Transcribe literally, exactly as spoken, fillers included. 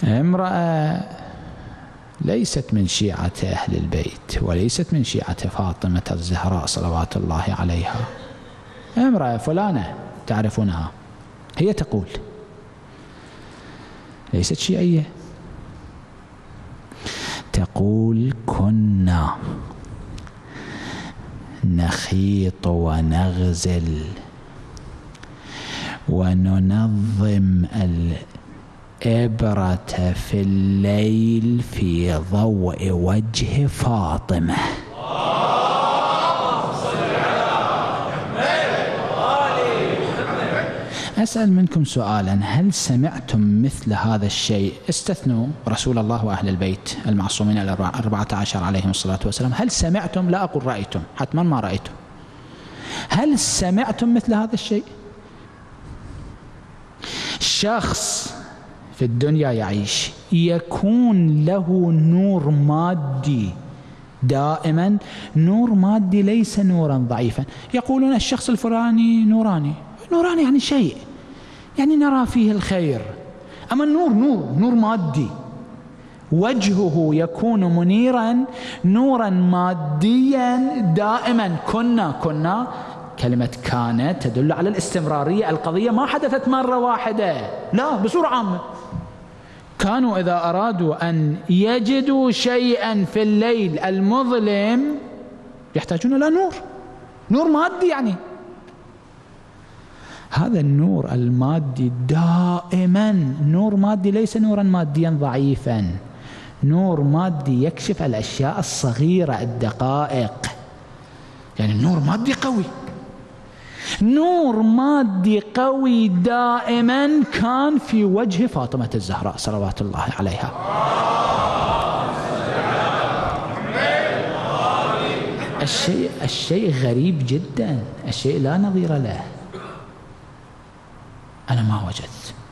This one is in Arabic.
امرأة ليست من شيعة أهل البيت وليست من شيعة فاطمة الزهراء صلوات الله عليها، امرأة فلانة تعرفونها، هي تقول ليست شيعية، تقول كنا نخيط ونغزل وننظم الإبرة في الليل في ضوء وجه فاطمة. أسأل منكم سؤالا، هل سمعتم مثل هذا الشيء؟ استثنوا رسول الله وأهل البيت المعصومين الأربعة عشر عليهم الصلاة والسلام، هل سمعتم؟ لا أقول رأيتم، حتما ما رأيتم، هل سمعتم مثل هذا الشيء؟ شخص في الدنيا يعيش يكون له نور مادي دائما، نور مادي ليس نورا ضعيفا. يقولون الشخص الفلاني نوراني، نوراني يعني شيء، يعني نرى فيه الخير، أما النور نور نور مادي، وجهه يكون منيرا نورا ماديا دائما. كنا كنا كلمة كانت تدل على الاستمرارية، القضية ما حدثت مرة واحدة، لا، بصورة عامة. كانوا إذا أرادوا أن يجدوا شيئا في الليل المظلم يحتاجون إلى نور، نور مادي يعني. هذا النور المادي دائما نور مادي، ليس نورا ماديا ضعيفا، نور مادي يكشف الأشياء الصغيرة الدقائق، يعني نور مادي قوي، نور مادي قوي دائما كان في وجه فاطمة الزهراء صلوات الله عليها. الشيء الشيء غريب جدا، الشيء لا نظير له، أنا ما وجدت